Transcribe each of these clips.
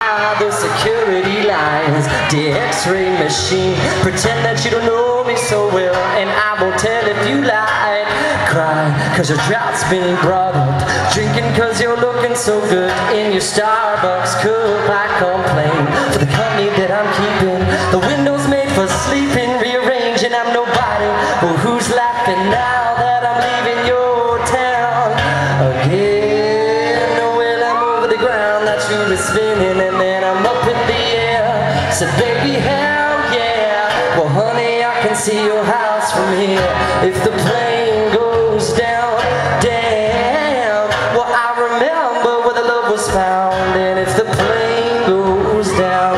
behind the security lines, the x-ray machine. Pretend that you don't know me so well, and I won't tell if you lied. Cry cause your drought's been brought up, drinking cause you're looking so good in your Starbucks cup. I complain for the company that I'm keeping, the windows made for sleeping, rearranging. I'm nobody, well who's laughing now that I'm leaving your town again? Well, I'm over the ground, that you were spinning, and then I'm up in the air. Said baby hell yeah, well honey I can see your house from here. If the plane goes down, damn, well I remember where the love was found. And if the plane goes down,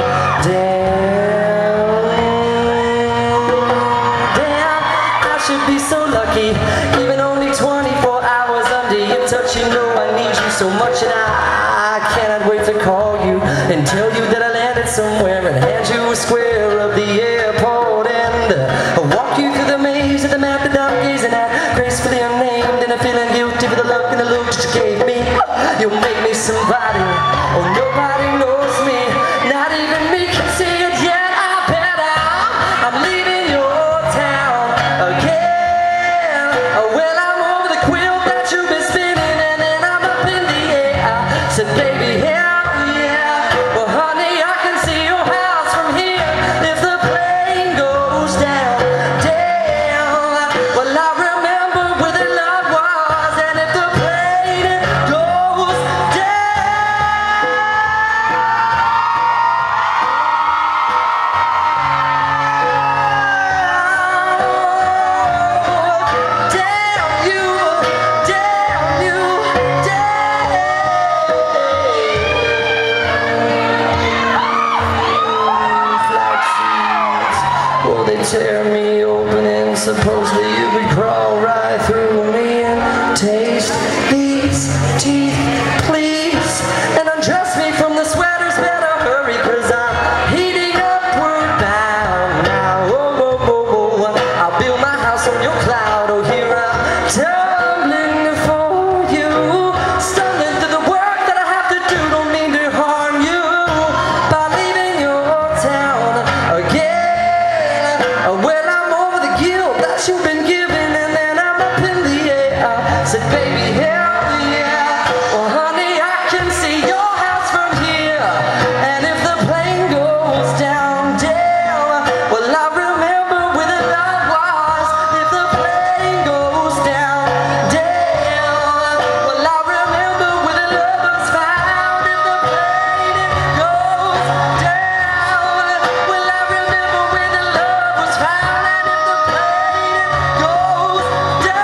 damn, I should be so lucky, even only 24 hours under your touch. You know I need you so much, and I cannot wait to call you and tell you that I landed somewhere, and hand you a square of the airport, and walk you through the maze of the map that I'm gazing at, gracefully unnamed, and I'm feeling guilty for the luck and the look that you gave me. You'll make me somebody, oh nobody knows me, not even me can see it yet. I bet I'm leaving your town again. Well, I'm over the quilt that you've been spinning, and then I'm up in the air. Said baby hell yeah, well honey I can see your house from here. If the plane goes down, damn, well I remember where the love was. And if the plane goes down, damn you, damn you, damn. Flat sheets, well they tear me open, and supposedly you would crawl right through me and taste these teeth, please, and undress me from the sweaters. Better hurry cause I'm heating upward bound now. Oh, oh, oh, oh, I'll build my house on your cloud. Oh, here I'm tumbling for you, stumbling through the work that I have to do. Don't mean to harm you by leaving your town again. Well, I'm over the guilt that you've been given, and then I'm up in the air. Said baby hell yeah, well honey I can see your house from here. And if the plane goes down, damn, well I remember where the love was. If the plane goes down, damn, well I remember where the love was found. If the plane goes down, well I remember where the love was found. And if the plane goes down,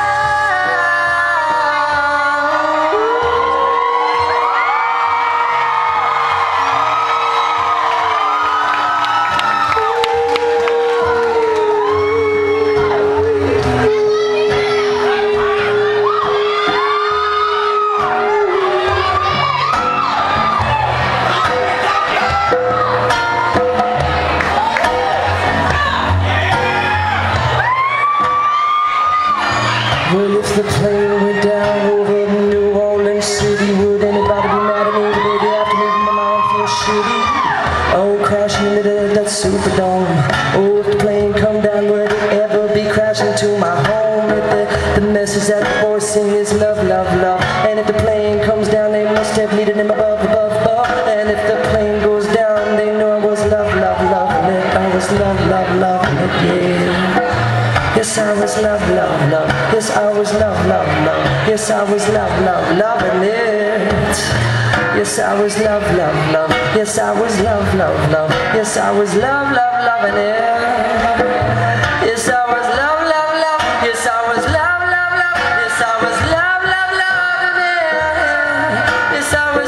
well, if the plane went down over New Orleans City, would anybody be mad at me? The baby after me, my mind feels shitty. Oh, crashing into that Superdome. Oh, if the plane come down, would it ever be crashing to my home? If the message that the boys sing is love, love, love. And if the plane comes down, they must have needed him above, above, above. And if the plane goes down, they know I was love, love, love, and it. I was love, love, love, and it, yeah. Yes, I was love, love, love. Yes, I was love, love, love. Yes, I was love, love, loving it. Yes, I was love, love, love. Yes, I was love, love, love. Yes, I was love, love, loving it. Yes, I was love, love, love. Yes, I was love, love, love. Yes, I was love, love, loving it. Yes, I was